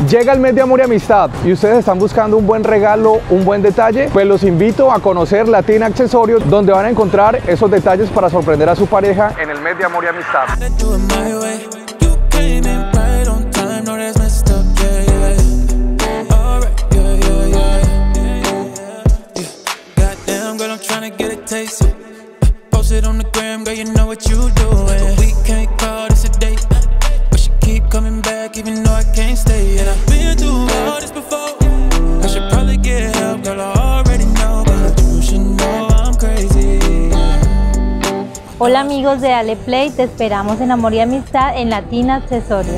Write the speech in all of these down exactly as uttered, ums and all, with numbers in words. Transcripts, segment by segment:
Llega el mes de amor y amistad y ustedes están buscando un buen regalo, un buen detalle, pues los invito a conocer Latina Accesorios, donde van a encontrar esos detalles para sorprender a su pareja en el mes de amor y amistad. Hola amigos de Dale Play, te esperamos en Amor y Amistad en Latina Accesorios.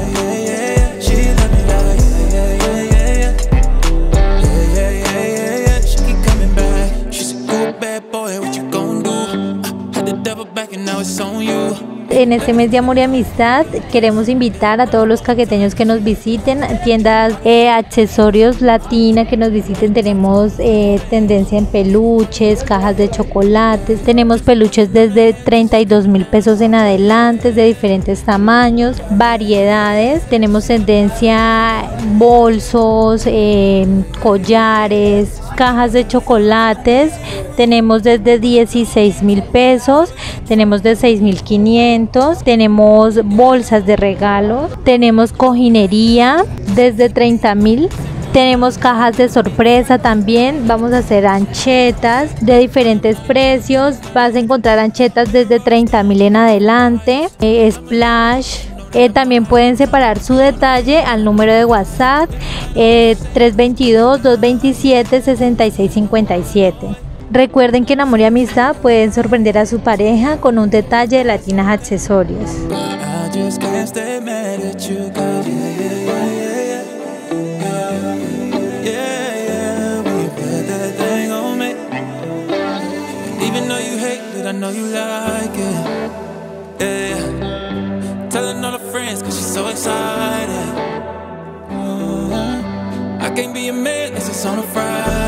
En este mes de amor y amistad queremos invitar a todos los caqueteños que nos visiten, tiendas eh, accesorios Latina que nos visiten. Tenemos eh, tendencia en peluches, cajas de chocolates, tenemos peluches desde treinta y dos mil pesos en adelante, de diferentes tamaños, variedades. Tenemos tendencia bolsos, eh, collares, cajas de chocolates. Tenemos desde dieciséis mil pesos, tenemos de seis mil quinientos, tenemos bolsas de regalo, tenemos cojinería desde treinta mil. Tenemos cajas de sorpresa también. Vamos a hacer anchetas de diferentes precios. Vas a encontrar anchetas desde treinta mil en adelante, eh, splash. Eh, también pueden separar su detalle al número de WhatsApp eh, tres dos dos, dos dos siete, seis seis cinco siete. Recuerden que en Amor y Amistad pueden sorprender a su pareja con un detalle de Latina Accesorios. Telling all her friends cause she's so excited. I can't be a man, this is on a Friday.